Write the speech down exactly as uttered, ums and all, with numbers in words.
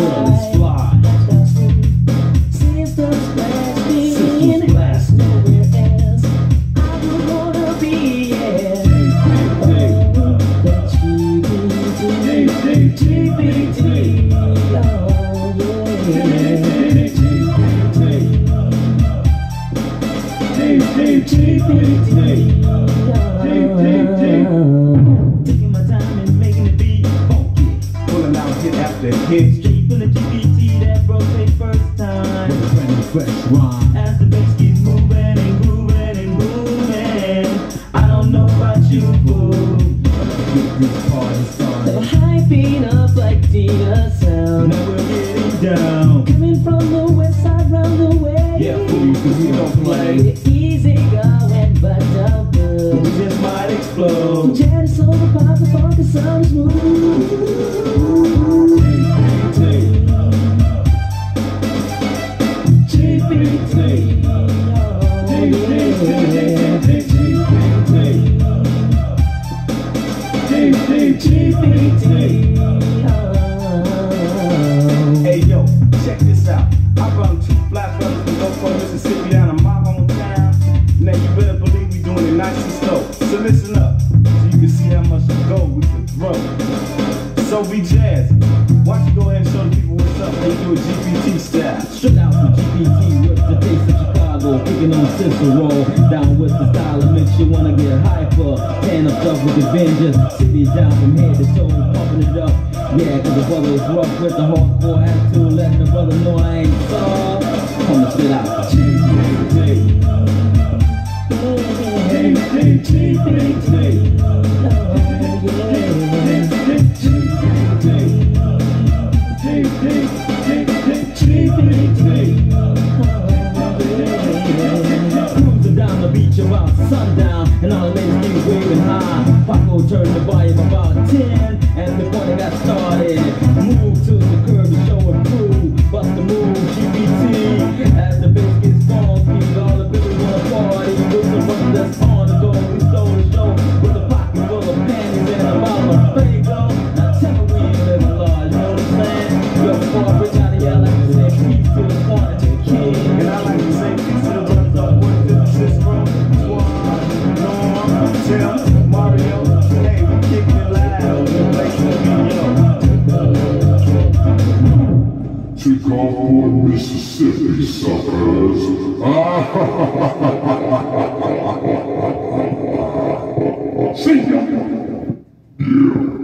girl is fly. Systems blasting, Systems blasting. nowhere else I would wanna be. Yeah. That G B T, G B T, oh yeah. Taking my time and making it beat funky. Pulling out hit after hit. Straight from the G B T that broke their first time. With a brand new fresh rhyme. As the bass keeps moving and grooving and booming. I don't know about you, fool. Get this party started. They were hyping up like Dina sound. Now we're getting down. Coming from the west side round the way. Yeah, fool, cause we don't play. Easy going, but double. We just might explode. Jet is over, pop the funk and sound smooth. G B T, Hey yo, check this out. I run two fly fellas from Gulfport, Mississippi down in my hometown. Now you better believe we doing it nice and slow. So listen up, so you can see how much gold we can throw. So be jazzy. Why don't you go ahead and show the people what's up? How you do a G P T style. Straight out from G P T with the taste of Chicago, kicking on Cicero, down with the style that makes you wanna get hyper, stand up tough with Avengers, city down from head to toe, pumping it up, yeah, cause the brother is rough with the hardcore attitude, letting the brother know I ain't soft, come to spit out G P T, G P T, cruising down the beach around sundown, and all the ladies keep waving high. Paco turned the volume about ten, and before they got started, move to the curb to show and prove. Bust the move, G B T, as the bass gets funky, all the bitches wanna party with the run that's on the go. We stole the show with a pocket full of panties and a bottle of Fago. Now tell me we ain't living large, you know what I'm saying? Yo, before I bring out of here, I like to say peace to the corner to the king. And I like to say peace to the brothers up with the Cicero, Swan, Norm, Tim, Mario. Hey, we kicking it loud. The place to be, yo. Chicago, Mississippi, suckers. See ya. Yeah.